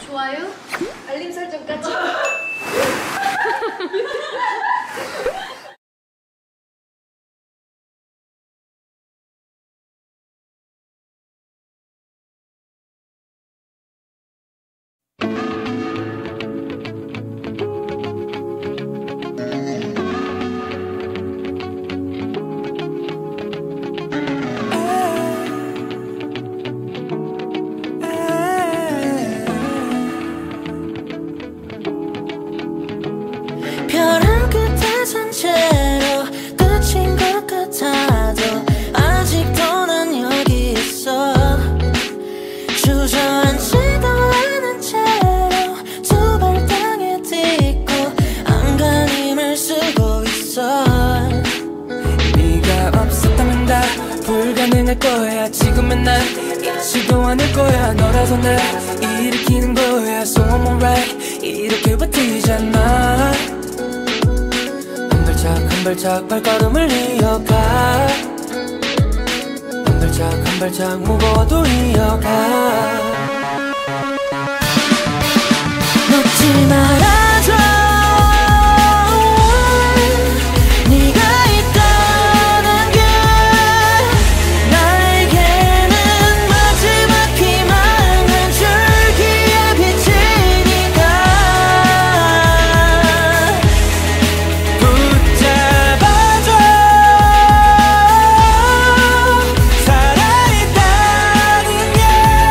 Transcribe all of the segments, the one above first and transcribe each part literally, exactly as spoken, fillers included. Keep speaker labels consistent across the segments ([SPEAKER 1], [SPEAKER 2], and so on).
[SPEAKER 1] 좋아요, 알림 설정까지.
[SPEAKER 2] 벼랑 끝에 산채로 끝인 것 같아도 아직도 난 여기 있어. 주저앉지도 않은 채로 두 발 땅에 딛고 안간힘을 쓰고 있어.
[SPEAKER 3] 네가 없었다면 다 불가능할 거야. 지금은 난 잊지도 않을 거야. 너라서 날 일으키는 거야. So I'm alright. 이렇게 버티잖아. 한 발짝 한 발짝 발걸음을 이어가. 한 발짝 한 발짝 무거워도 이어가.
[SPEAKER 2] 놓지 말아줘. 네가 있다는 게 나에게는 마지막 희망 한 줄기의 빛이니까.
[SPEAKER 3] 붙잡아줘. 살아있다는 게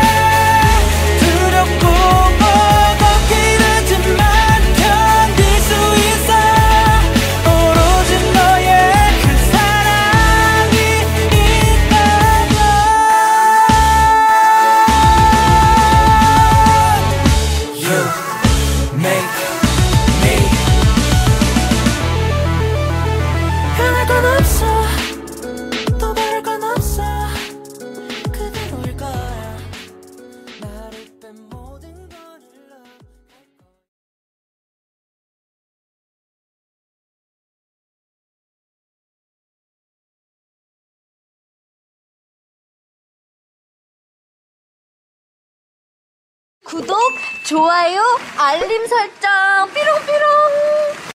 [SPEAKER 3] 두렵고 버겁긴 하지만 견딜 수 있어. 오로지 너의 그 사랑이 있다면. You make me.
[SPEAKER 2] 변할 건 없어. 또 바랄 건 없어. 그대로일 거야.
[SPEAKER 3] 나를 뺀 모든 걸 잃어.
[SPEAKER 1] 구독, 좋아요, 알림 설정, 삐롱삐롱.